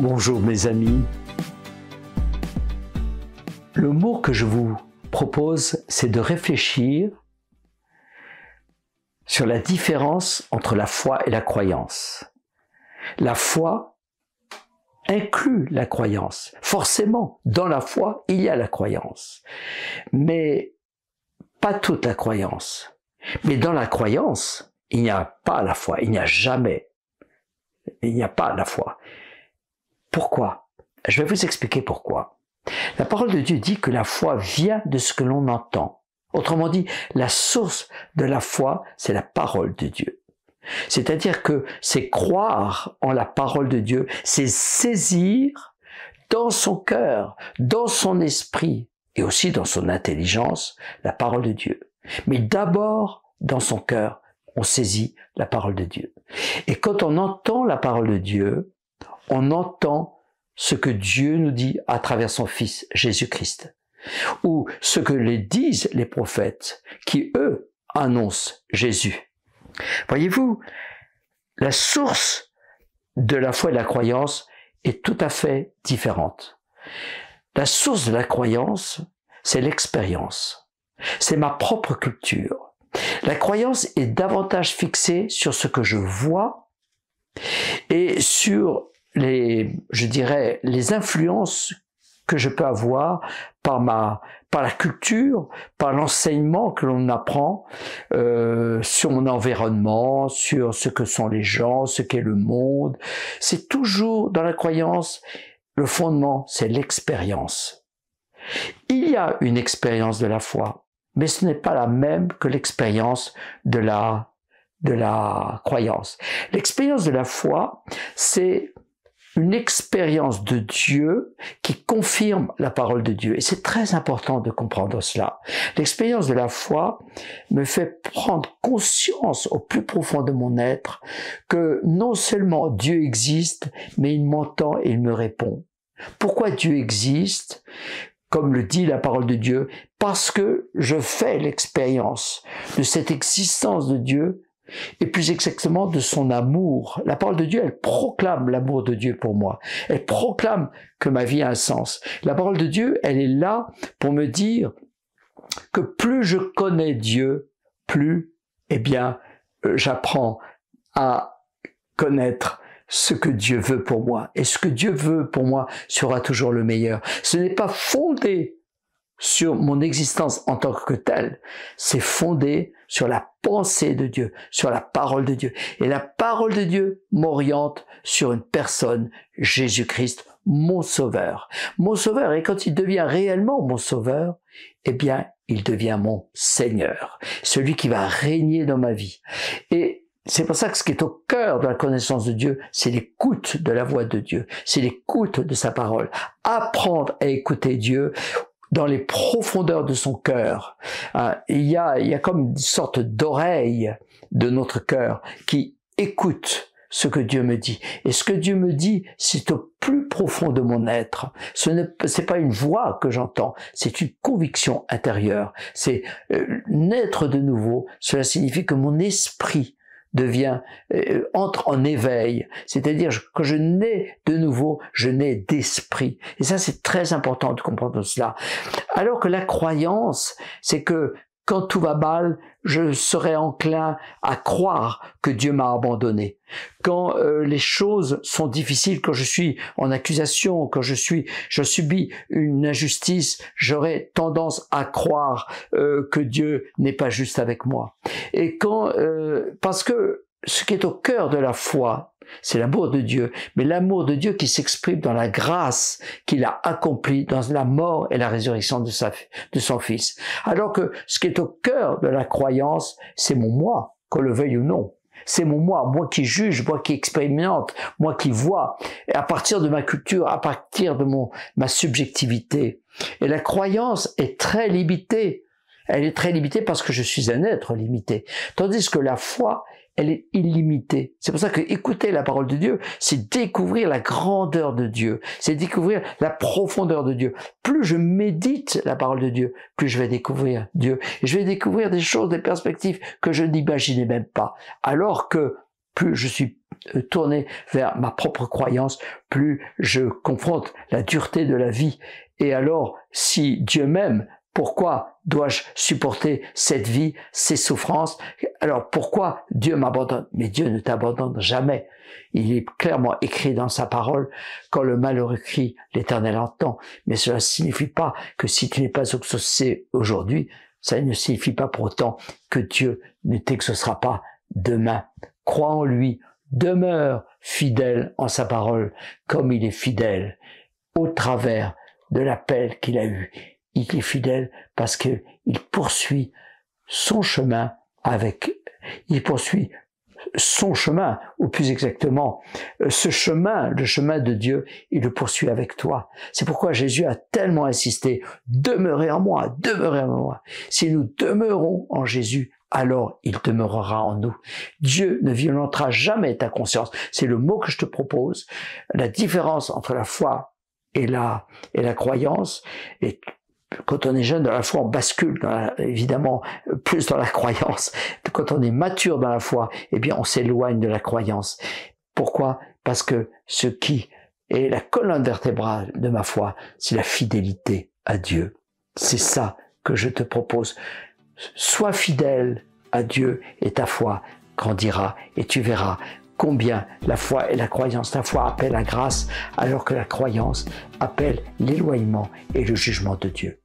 Bonjour mes amis. Le mot que je vous propose, c'est de réfléchir sur la différence entre la foi et la croyance. La foi inclut la croyance. Forcément, dans la foi, il y a la croyance. Mais pas toute la croyance. Mais dans la croyance, il n'y a pas la foi. Il n'y a jamais. Il n'y a pas la foi. Pourquoi? Je vais vous expliquer pourquoi. La parole de Dieu dit que la foi vient de ce que l'on entend. Autrement dit, la source de la foi, c'est la parole de Dieu. C'est-à-dire que c'est croire en la parole de Dieu, c'est saisir dans son cœur, dans son esprit et aussi dans son intelligence la parole de Dieu. Mais d'abord, dans son cœur, on saisit la parole de Dieu. Et quand on entend la parole de Dieu, on entend ce que Dieu nous dit à travers son Fils Jésus-Christ, ou ce que les disent les prophètes qui, eux, annoncent Jésus. Voyez-vous, la source de la foi et de la croyance est tout à fait différente. La source de la croyance, c'est l'expérience. C'est ma propre culture. La croyance est davantage fixée sur ce que je vois et sur les influences que je peux avoir par la culture, par l'enseignement que l'on apprend sur mon environnement, sur ce que sont les gens, ce qu'est le monde. C'est toujours dans la croyance, le fondement, c'est l'expérience. Il y a une expérience de la foi, mais ce n'est pas la même que l'expérience de la croyance. L'expérience de la foi, c'est une expérience de Dieu qui confirme la parole de Dieu. Et c'est très important de comprendre cela. L'expérience de la foi me fait prendre conscience au plus profond de mon être que non seulement Dieu existe, mais il m'entend et il me répond. Pourquoi Dieu existe ? Comme le dit la parole de Dieu, parce que je fais l'expérience de cette existence de Dieu et plus exactement de son amour. La parole de Dieu, elle proclame l'amour de Dieu pour moi. Elle proclame que ma vie a un sens. La parole de Dieu, elle est là pour me dire que plus je connais Dieu, plus, j'apprends à connaître ce que Dieu veut pour moi. Et ce que Dieu veut pour moi sera toujours le meilleur. Ce n'est pas fondé sur mon existence en tant que telle, c'est fondé sur la pensée de Dieu, sur la parole de Dieu. Et la parole de Dieu m'oriente sur une personne, Jésus-Christ, mon sauveur. Mon sauveur, et quand il devient réellement mon sauveur, il devient mon Seigneur, celui qui va régner dans ma vie. Et c'est pour ça que ce qui est au cœur de la connaissance de Dieu, c'est l'écoute de la voix de Dieu, c'est l'écoute de sa parole. Apprendre à écouter Dieu dans les profondeurs de son cœur. Il y a comme une sorte d'oreille de notre cœur qui écoute ce que Dieu me dit. Et ce que Dieu me dit, c'est au plus profond de mon être. C'est pas une voix que j'entends, c'est une conviction intérieure. C'est naître de nouveau. Cela signifie que mon esprit entre en éveil, c'est-à-dire que je nais de nouveau, je nais d'esprit. Et ça, c'est très important de comprendre cela. Alors que la croyance, c'est que quand tout va mal, je serai enclin à croire que Dieu m'a abandonné. Quand les choses sont difficiles, quand je suis en accusation, quand je subis une injustice, j'aurai tendance à croire que Dieu n'est pas juste avec moi. Et parce que ce qui est au cœur de la foi, c'est l'amour de Dieu, mais l'amour de Dieu qui s'exprime dans la grâce qu'il a accomplie dans la mort et la résurrection de son Fils. Alors que ce qui est au cœur de la croyance, c'est mon moi, qu'on le veuille ou non. C'est moi qui juge, moi qui expérimente, moi qui vois, et à partir de ma culture, à partir de ma subjectivité. Et la croyance est très limitée. Elle est très limitée parce que je suis un être limité. Tandis que la foi, elle est illimitée. C'est pour ça que écouter la parole de Dieu, c'est découvrir la grandeur de Dieu, c'est découvrir la profondeur de Dieu. Plus je médite la parole de Dieu, plus je vais découvrir Dieu. Et je vais découvrir des choses, des perspectives que je n'imaginais même pas. Alors que plus je suis tourné vers ma propre croyance, plus je confronte la dureté de la vie. Et alors, si Dieu m'aime, pourquoi dois-je supporter cette vie, ces souffrances? Alors pourquoi Dieu m'abandonne? Mais Dieu ne t'abandonne jamais. Il est clairement écrit dans sa parole, quand le malheureux crie, l'Éternel entend. Mais cela ne signifie pas que si tu n'es pas exaucé aujourd'hui, ça ne signifie pas pour autant que Dieu ne t'exaucera pas demain. Crois en lui, demeure fidèle en sa parole, comme il est fidèle au travers de l'appel qu'il a eu. Il est fidèle parce que il poursuit son chemin ou plus exactement, ce chemin, le chemin de Dieu, il le poursuit avec toi. C'est pourquoi Jésus a tellement insisté, demeurez en moi, demeurez en moi. Si nous demeurons en Jésus, alors il demeurera en nous. Dieu ne violentera jamais ta conscience. C'est le mot que je te propose. La différence entre la foi et la croyance, et quand on est jeune dans la foi, on bascule évidemment plus dans la croyance. Quand on est mature dans la foi, eh bien on s'éloigne de la croyance. Pourquoi? Parce que ce qui est la colonne vertébrale de ma foi, c'est la fidélité à Dieu. C'est ça que je te propose. Sois fidèle à Dieu et ta foi grandira et tu verras combien la foi et la croyance. La foi appelle la grâce alors que la croyance appelle l'éloignement et le jugement de Dieu.